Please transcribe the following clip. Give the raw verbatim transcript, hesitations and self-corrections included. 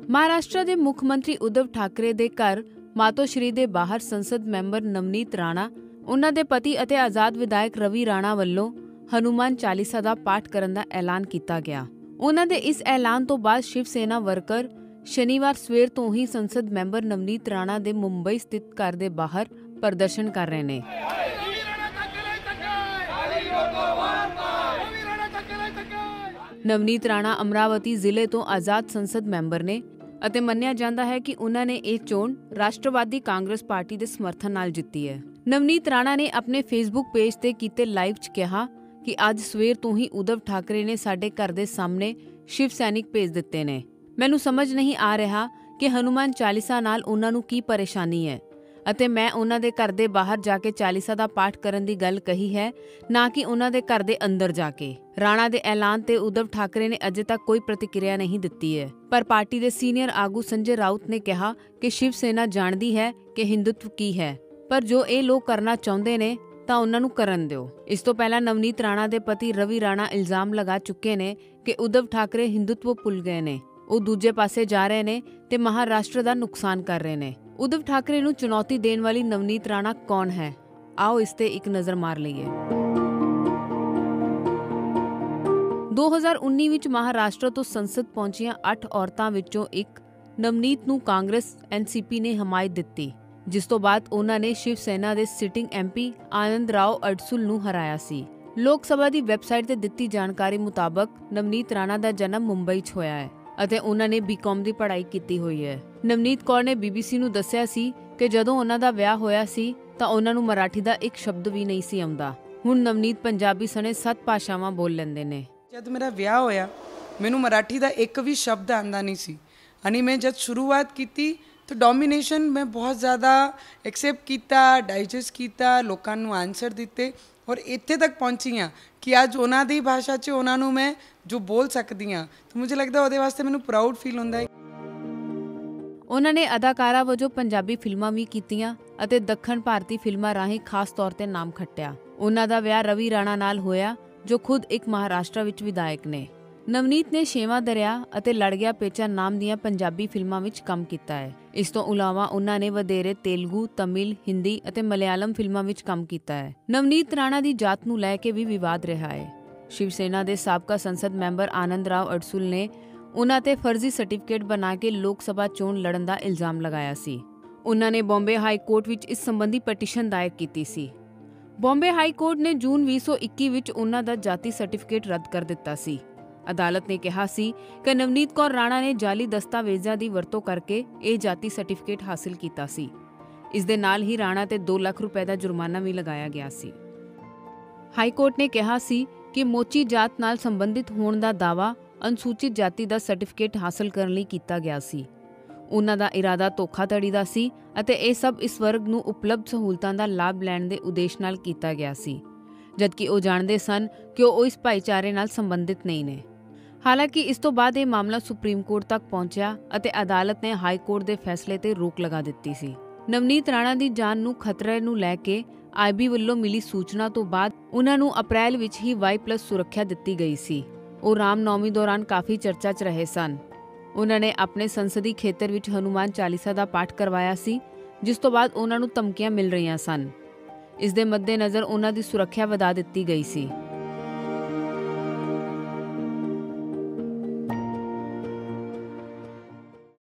महाराष्ट्र के मुख मंत्री उद्धव ठाकरे के घर मातोश्री के बाहर संसद मैंबर नवनीत राणा, उन्हां दे पति अते आजाद विधायक रवि राणा वल्लों हनुमान चालीसा का पाठ करने का ऐलान किया गया। उन्हां दे इस ऐलान तो बाद शिव सेना वर्कर शनिवार सवेर तो ही संसद मैंबर नवनीत राणा के मुंबई स्थित घर के बाहर प्रदर्शन कर रहे हैं। नवनीत राणा अमरावती जिले तो आजाद संसद मैंबर ने ਅਤੇ ਮੰਨਿਆ ਜਾਂਦਾ ਹੈ ਕਿ ਉਹਨਾਂ ਨੇ ਇਹ ਚੋਣ ਰਾਸ਼ਟਰਵਾਦੀ ਕਾਂਗਰਸ ਪਾਰਟੀ ਦੇ ਸਮਰਥਨ ਨਾਲ ਜਿੱਤੀ ਹੈ। ਨਵਨੀਤ ਰਾਣਾ ਨੇ ਆਪਣੇ ਫੇਸਬੁੱਕ ਪੇਜ ਤੇ ਕੀਤੇ ਲਾਈਵ 'ਚ ਕਿਹਾ ਕਿ ਅੱਜ ਸਵੇਰ ਤੋਂ ਹੀ ਉद्धਵ ਠਾਕਰੇ ਨੇ ਸਾਡੇ ਘਰ ਦੇ ਸਾਹਮਣੇ ਸ਼ਿਵ ਸੈਨਿਕ ਭੇਜ ਦਿੱਤੇ ਨੇ। ਮੈਨੂੰ ਸਮਝ ਨਹੀਂ ਆ ਰਿਹਾ ਕਿ ਹਨੂਮਾਨ ਚਾਲੀਸਾ ਨਾਲ ਉਹਨਾਂ ਨੂੰ ਕੀ ਪਰੇਸ਼ਾਨੀ ਹੈ ਅਤੇ ਮੈਂ ਉਹਨਾਂ ਦੇ ਘਰ ਦੇ ਬਾਹਰ ਜਾ ਕੇ ਚਾਲੀਸਾ ਦਾ ਪਾਠ ਕਰਨ ਦੀ ਗੱਲ ਕਹੀ ਹੈ, ਨਾ ਕਿ ਉਹਨਾਂ ਦੇ ਘਰ ਦੇ ਅੰਦਰ ਜਾ ਕੇ। ਰਾਣਾ ਦੇ ਐਲਾਨ ਤੇ ਉद्धਵ ਠਾਕਰੇ ਨੇ ਅਜੇ ਤੱਕ ਕੋਈ ਪ੍ਰਤੀਕਿਰਿਆ ਨਹੀਂ ਦਿੱਤੀ ਹੈ, ਪਰ ਪਾਰਟੀ ਦੇ ਸੀਨੀਅਰ ਆਗੂ ਸੰਜੇ ਰਾਉਤ ਨੇ ਕਿਹਾ ਕਿ ਸ਼ਿਵ ਸੈਨਾ ਜਾਣਦੀ ਹੈ ਕਿ ਹਿੰਦੂਤਵ ਕੀ ਹੈ, ਪਰ ਜੋ ਇਹ ਲੋਕ ਕਰਨਾ ਚਾਹੁੰਦੇ ਨੇ ਤਾਂ ਉਹਨਾਂ ਨੂੰ ਕਰਨ ਦਿਓ। ਇਸ ਤੋਂ ਪਹਿਲਾਂ ਨਵਨੀਤ ਰਾਣਾ ਦੇ ਪਤੀ ਰਵੀ ਰਾਣਾ ਇਲਜ਼ਾਮ ਲਗਾ ਚੁੱਕੇ ਨੇ ਕਿ ਉद्धਵ ਠਾਕਰੇ ਹਿੰਦੂਤਵ ਭੁੱਲ ਗਏ ਨੇ, ਉਹ ਦੂਜੇ ਪਾਸੇ ਜਾ ਰਹੇ ਨੇ ਤੇ ਮਹਾਰਾਸ਼ਟਰ ਦਾ ਨੁਕਸਾਨ ਕਰ ਰਹੇ ਨੇ। उद्धव ठाकरे ਨੂੰ चुनौती देने वाली नवनीत राणा कौन है, आओ इस ते एक नज़र मार लईए। दो हज़ार उन्नीस ਵਿੱਚ ਮਹਾਰਾਸ਼ਟਰ ਤੋਂ ਸੰਸਦ ਪਹੁੰਚੀਆਂ ਅੱਠ ਔਰਤਾਂ ਵਿੱਚੋਂ ਇੱਕ ਨਵਨੀਤ ਨੂੰ ਕਾਂਗਰਸ ਐਨ ਸੀ ਪੀ ਨੇ ਹਮਾਇਤ ਦਿੱਤੀ, ਜਿਸ ਤੋਂ ਬਾਅਦ ਉਹਨਾਂ ਨੇ ਸ਼ਿਵ ਸੈਨਾ ਦੇ sitting M P Anand Rao Adsul ਨੂੰ ਹਰਾਇਆ ਸੀ। ਲੋਕ ਸਭਾ ਦੀ ਵੈਬਸਾਈਟ ਤੇ ਦਿੱਤੀ ਜਾਣਕਾਰੀ ਮੁਤਾਬਕ ਨਵਨੀਤ ਰਾਣਾ ਦਾ ਜਨਮ ਮੁੰਬਈ 'ਚ ਹੋਇਆ ਹੈ ਅਤੇ ਉਹਨਾਂ ਨੇ ਬੀ ਕਾਮ ਦੀ ਪੜ੍ਹਾਈ ਕੀਤੀ ਹੋਈ ਹੈ। ਨਵਨੀਤ ਕੌਰ ਨੇ ਬੀ ਬੀ ਸੀ ਨੂੰ ਦੱਸਿਆ ਸੀ ਕਿ ਜਦੋਂ ਉਹਨਾਂ ਦਾ ਵਿਆਹ ਹੋਇਆ ਸੀ ਤਾਂ ਉਹਨਾਂ ਨੂੰ ਮਰਾਠੀ ਦਾ ਇੱਕ ਸ਼ਬਦ ਵੀ ਨਹੀਂ ਸੀ ਆਉਂਦਾ। ਹੁਣ ਨਵਨੀਤ ਪੰਜਾਬੀ ਸਣੇ ਸੱਤ ਭਾਸ਼ਾਵਾਂ ਬੋਲ ਲੈਂਦੇ ਨੇ। ਜਦ ਮੇਰਾ ਵਿਆਹ ਹੋਇਆ ਮੈਨੂੰ ਮਰਾਠੀ ਦਾ ਇੱਕ ਵੀ ਸ਼ਬਦ ਆਉਂਦਾ ਨਹੀਂ ਸੀ। ਅਨੀ ਮੈਂ ਜਦ ਸ਼ੁਰੂਆਤ ਕੀਤੀ ਤਾਂ ਡੋਮੀਨੇਸ਼ਨ ਮੈਂ ਬਹੁਤ ਜ਼ਿਆਦਾ ਐਕਸੈਪਟ ਕੀਤਾ, ਡਾਈਜੈਸਟ ਕੀਤਾ, ਲੋਕਾਂ ਨੂੰ ਆਨਸਰ ਦਿੱਤੇ ਔਰ ਇੱਥੇ ਤੱਕ ਪਹੁੰਚੀ ਹਾਂ ਕਿ ਅੱਜ ਉਹਨਾਂ ਦੀ ਭਾਸ਼ਾ 'ਚ ਉਹਨਾਂ ਨੂੰ ਮੈਂ ਜੋ ਬੋਲ ਸਕਦੀ ਹਾਂ ਤਾਂ ਮੈਨੂੰ ਲੱਗਦਾ ਉਹਦੇ ਵਾਸਤੇ ਮੈਨੂੰ ਪ੍ਰਾਊਡ ਫੀਲ ਹੁੰਦਾ ਹੈ। ਉਹਨਾਂ ਨੇ ਅਦਾਕਾਰਾ ਵਜੋਂ ਪੰਜਾਬੀ ਫਿਲਮਾਂ ਵੀ ਕੀਤੀਆਂ ਅਤੇ ਦੱਖਣ ਭਾਰਤੀ ਫਿਲਮਾਂ ਰਾਹੀਂ ਖਾਸ ਤੌਰ ਤੇ ਨਾਮ ਖੱਟਿਆ। ਉਹਨਾਂ ਦਾ ਵਿਆਹ ਰਵੀ ਰਾਣਾ ਨਾਲ ਹੋਇਆ ਜੋ ਖੁਦ ਇੱਕ ਮਹਾਰਾਸ਼ਟਰ ਵਿੱਚ ਵਿਧਾਇਕ ਨੇ। ਨਵਨੀਤ ਨੇ ਛੇਵਾਂ ਦਰਿਆ ਅਤੇ ਲੜ ਗਿਆ ਪੇਚਾ ਨਾਮ ਦੀਆਂ ਪੰਜਾਬੀ ਫਿਲਮਾਂ ਵਿੱਚ ਕੰਮ ਕੀਤਾ ਹੈ। ਇਸ ਤੋਂ ਇਲਾਵਾ ਉਹਨਾਂ ਨੇ ਵਧੇਰੇ ਤੇਲਗੂ, ਤਮਿਲ, ਹਿੰਦੀ ਅਤੇ ਮਲਿਆਲਮ ਫਿਲਮਾਂ ਵਿੱਚ ਕੰਮ ਕੀਤਾ ਹੈ। ਨਵਨੀਤ ਰਾਣਾ ਦੀ ਜਾਤ ਨੂੰ ਲੈ ਕੇ ਵੀ ਵਿਵਾਦ ਰਿਹਾ ਹੈ। ਸ਼ਿਵ ਸੈਨਾ ਦੇ ਸਾਬਕਾ ਸੰਸਦ ਮੈਂਬਰ ਆਨੰਦ ਰਾਓ ਅਡਸੂਲ ਨੇ ਉਹਨਾਂ ਤੇ ਫਰਜ਼ੀ ਸਰਟੀਫਿਕੇਟ ਬਣਾ ਕੇ ਲੋਕ ਸਭਾ ਚੋਣ ਲੜਨ ਦਾ ਇਲਜ਼ਾਮ ਲਗਾਇਆ ਸੀ। ਉਹਨਾਂ ਨੇ ਬੰਬੇ ਹਾਈ ਕੋਰਟ ਵਿੱਚ ਇਸ ਸੰਬੰਧੀ ਪਟੀਸ਼ਨ ਦਾਇਰ ਕੀਤੀ ਸੀ। ਬੰਬੇ ਹਾਈ ਕੋਰਟ ਨੇ ਜੂਨ ਵੀਹ ਸੌ ਇੱਕੀ ਵਿੱਚ ਉਹਨਾਂ ਦਾ ਜਾਤੀ ਸਰਟੀਫਿਕੇਟ ਰੱਦ ਕਰ ਦਿੱਤਾ ਸੀ। ਅਦਾਲਤ ਨੇ ਕਿਹਾ ਸੀ ਕਿ ਨਵਨੀਤ ਕੌਰ ਰਾਣਾ ਨੇ ਜਾਲੀ ਦਸਤਾਵੇਜ਼ਾਂ ਦੀ ਵਰਤੋਂ ਕਰਕੇ ਇਹ ਜਾਤੀ ਸਰਟੀਫਿਕੇਟ ਹਾਸਲ ਕੀਤਾ ਸੀ। ਇਸ ਦੇ ਨਾਲ ਹੀ ਰਾਣਾ ਤੇ ਦੋ ਲੱਖ ਰੁਪਏ ਦਾ ਜੁਰਮਾਨਾ ਵੀ ਲਗਾਇਆ ਗਿਆ ਸੀ। ਹਾਈ ਕੋਰਟ ਨੇ ਕਿਹਾ ਸੀ ਕਿ ਮੋਚੀ ਜਾਤ ਨਾਲ ਸੰਬੰਧਿਤ ਹੋਣ ਦਾ ਦਾਅਵਾ ਅਨੁਸੂਚਿਤ ਜਾਤੀ ਦਾ ਸਰਟੀਫਿਕੇਟ ਹਾਸਲ ਕਰਨ ਲਈ ਕੀਤਾ ਗਿਆ ਸੀ। ਉਹਨਾਂ ਦਾ ਇਰਾਦਾ ਧੋਖਾਧੜੀ ਦਾ ਸੀ ਅਤੇ ਇਹ ਸਭ ਇਸ ਵਰਗ ਨੂੰ ਉਪਲਬਧ ਸਹੂਲਤਾਂ ਦਾ ਲਾਭ ਲੈਣ ਦੇ ਉਦੇਸ਼ ਨਾਲ ਕੀਤਾ ਗਿਆ ਸੀ, ਜਦਕਿ ਉਹ ਜਾਣਦੇ ਸਨ ਕਿ ਉਹ ਇਸ ਭਾਈਚਾਰੇ ਨਾਲ ਸੰਬੰਧਿਤ ਨਹੀਂ ਨੇ। ਹਾਲਾਂਕਿ ਇਸ ਤੋਂ ਬਾਅਦ ਇਹ ਮਾਮਲਾ ਸੁਪਰੀਮ ਕੋਰਟ ਤੱਕ ਪਹੁੰਚਿਆ ਅਤੇ ਅਦਾਲਤ ਨੇ ਹਾਈ ਕੋਰਟ ਦੇ ਫੈਸਲੇ ਤੇ ਰੋਕ ਲਗਾ ਦਿੱਤੀ ਸੀ। ਨਵਨੀਤ ਰਾਣਾ ਦੀ ਜਾਨ ਨੂੰ ਖਤਰੇ ਨੂੰ ਲੈ ਕੇ ਆਈ ਬੀ ਵੱਲੋਂ ਮਿਲੀ ਸੂਚਨਾ ਤੋਂ ਬਾਅਦ ਉਹਨਾਂ ਨੂੰ ਅਪ੍ਰੈਲ ਵਿੱਚ ਹੀ ਵਾਈ ਪਲੱਸ ਸੁਰੱਖਿਆ ਦਿੱਤੀ ਗਈ ਸੀ। ਉਹ ਰਾਮ ਨੌਮੀ ਦੌਰਾਨ ਕਾਫੀ ਚਰਚਾ 'ਚ ਰਹੇ ਸਨ। ਉਹਨਾਂ ਨੇ ਆਪਣੇ ਸੰਸਦੀ ਖੇਤਰ ਵਿੱਚ ਹਨੂਮਾਨ ਚਾਲੀਸਾ ਦਾ ਪਾਠ ਕਰਵਾਇਆ ਸੀ, ਜਿਸ ਤੋਂ ਬਾਅਦ ਉਹਨਾਂ ਨੂੰ ਧਮਕੀਆਂ ਮਿਲ ਰਹੀਆਂ ਸਨ। ਇਸ ਦੇ ਮੱਦੇਨਜ਼ਰ ਉਹਨਾਂ ਦੀ ਸੁਰੱਖਿਆ ਵਧਾ ਦਿੱਤੀ ਗਈ ਸੀ।